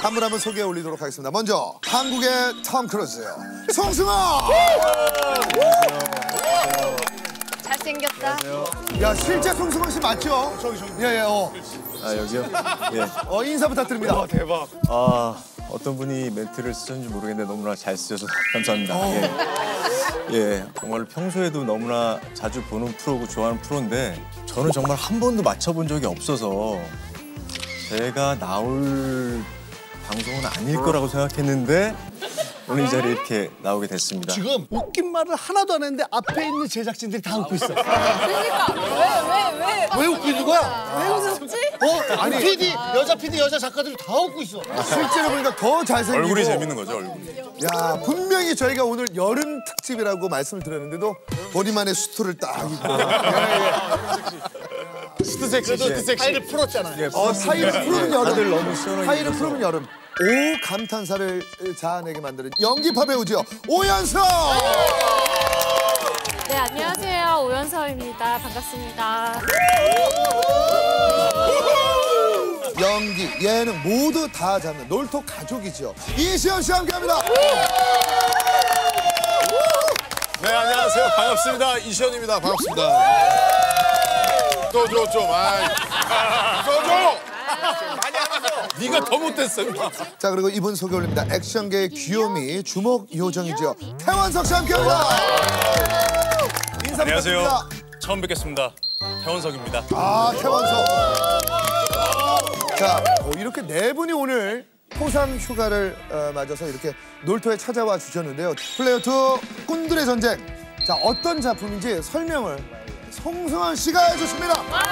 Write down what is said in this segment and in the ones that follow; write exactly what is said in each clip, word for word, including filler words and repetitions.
한 분 한 분 소개해 올리도록 하겠습니다. 먼저 한국의 톰 크루즈, 송승헌. 잘생겼다. 야, 실제 송승헌 씨 맞죠? 저기 저기. 예예. 어. 아 여기요? 예. 어, 인사 부탁드립니다. 와, 대박. 아 어떤 분이 멘트를 쓰셨는지 모르겠는데 너무나 잘 쓰셔서 감사합니다. 예. 예, 정말 평소에도 너무나 자주 보는 프로고 좋아하는 프로인데 저는 정말 한 번도 맞춰본 적이 없어서 제가 나올 방송은 아닐 거라고 생각했는데 오늘 이 자리에 이렇게 나오게 됐습니다. 지금 웃긴 말을 하나도 안 했는데 앞에 있는 제작진들이 다 웃고 있어. 그러니까 왜 왜 왜? 왜 웃고 있는 거야? 왜 웃었지? 어? 아니 피디, 여자 피디, 여자 작가들이 다 웃고 있어. 실제로 보니까 더 잘생기고. 얼굴이 재밌는 거죠, 얼굴이. 야, 분명히 저희가 오늘 여름 특집이라고 말씀을 드렸는데도 본인만의 수트를 딱 입고. 스트 섹시, 스트 섹시. 타이를 풀었잖아요. 어, 타이를 풀으면 여름. 다들 너무 시원하게 타이를 입어서. 풀으면 여름. 오 감탄사를 자아내게 만드는 연기파 배우죠. 오연서. 네, 안녕하세요. 오연서입니다. 반갑습니다. 연기, 예능 모두 다 잡는 놀토 가족이죠. 이시연 씨와 함께합니다. 네, 안녕하세요. 반갑습니다. 이시연입니다. 반갑습니다. 써줘, 좀. 아이. 써줘! 많이 하면서. 네가 더 못했어, 임마. 자, 그리고 이분 소개 올립니다. 액션계의 귀요미, 주목 요정이죠. 태원석 씨 함께합니다. 인사 안녕하세요. 부탁드립니다. 처음 뵙겠습니다. 태원석입니다. 아, 태원석. 자, 어, 이렇게 네 분이 오늘 포상 휴가를 어, 맞아서 이렇게 놀토에 찾아와 주셨는데요. 플레이어 투 꾼들의 전쟁. 자, 어떤 작품인지 설명을 송승헌 씨가 해주십니다.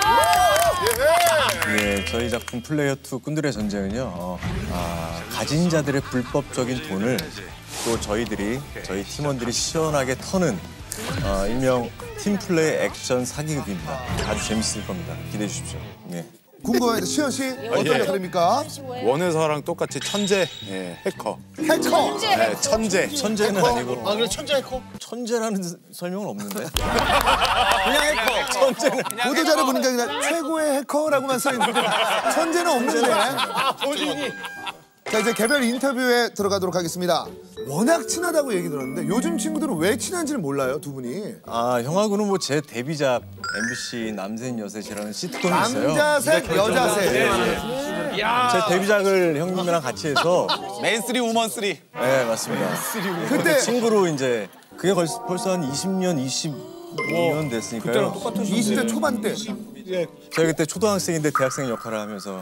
예, 저희 작품 플레이어 투 꾼들의 전쟁은요. 어, 아, 가진 자들의 불법적인 돈을 또 저희들이, 저희 팀원들이 시원하게 터는 어, 일명 팀플레이 액션 사기극입니다. 아주 재밌을 겁니다. 기대해 주십시오. 예. 궁금합니다. 시연 씨 어떤 예. 역할입니까? 원에서랑 똑같이 천재 예, 해커. 해커. 네, 천재. 천재는 아니고 아 그래 천재 해커? 천재라는 설명은 없는데. 그냥 해커. 천재는. 보도자료 보니까 그냥 최고의 해커라고만 써 있는데 천재는 없는데. 아 본인이. 자, 이제 개별 인터뷰에 들어가도록 하겠습니다. 워낙 친하다고 얘기 들었는데 요즘 친구들은 왜 친한지는 몰라요, 두 분이. 아, 형하고는 뭐 제 데뷔작 엠비씨 남셋 여셋이라는 시트콤이 있어요. 남자셋, 여자셋. 제 데뷔작을 형님이랑 같이 해서 맨쓰리 우먼 쓰리. 네, 맞습니다. 그때 친구로 이제 그게 벌써, 벌써 한 이십 년, 이십이 년 됐으니까요. 이십 대 초반 때. 저희 그때 초등학생인데 대학생 역할을 하면서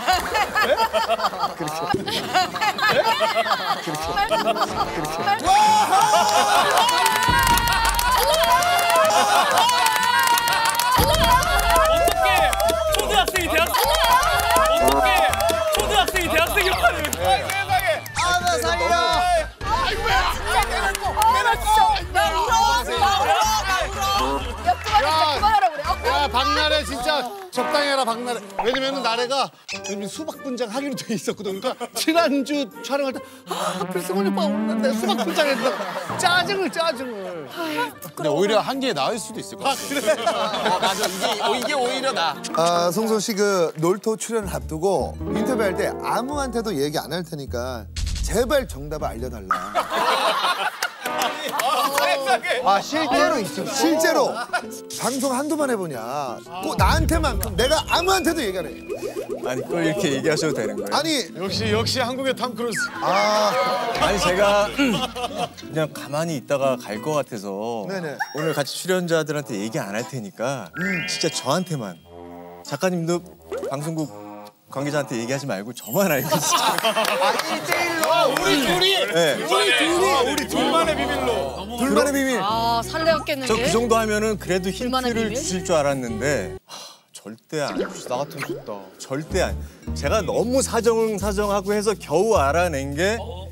어떻게 초등학생이 대학생? 어떻게 초등학생이 대학생 역할을? 세상에. 아나 살려. 내가 진짜 나 울어. 나 울어. 나 울어. 옆집안에 그만하라 그래. 야 박나래 진짜 적당히 해라 박나래. 왜냐면은 나래가 여기 수박 분장 하기로 돼 있었거든. 그러니까 지난주 촬영할 때아 하필 승훈이 오빠 오는데 수박 분장했다. 짜증을 짜증을. 근데 오히려 한 개 나을 수도 있을 것 같아. 그래. 맞아. 이게 이게 오히려 나. 아, 송선 씨 그 놀토 출연을 앞두고 인터뷰할 때 아무한테도 얘기 안 할 테니까 제발 정답을 알려달라. 아 실제로 있어. 실제로 방송 한두 번 해보냐. 꼭 나한테만, 내가 아무한테도 얘기 안 해. 아니 또 이렇게 얘기하셔도 되는 거예요? 아니, 역시 역시 한국의 탐 크루즈. 아, 아니 제가 그냥 가만히 있다가 갈 것 같아서 네네. 오늘 같이 출연자들한테 얘기 안 할 테니까 진짜 저한테만 작가님도 방송국 관계자한테 얘기하지 말고 저만 알고 있어요. 우리 둘이. 네. 우리 둘이. 우리 둘만의 비밀로. 둘만의 비밀. 아 살려왔겠는데. 저 그 정도 하면은 그래도 둘만의 힌트를 비밀? 주실 줄 알았는데 하, 절대 안 주시. 나 같으면 좋다. 절대 안. 제가 너무 사정 사정하고 해서 겨우 알아낸 게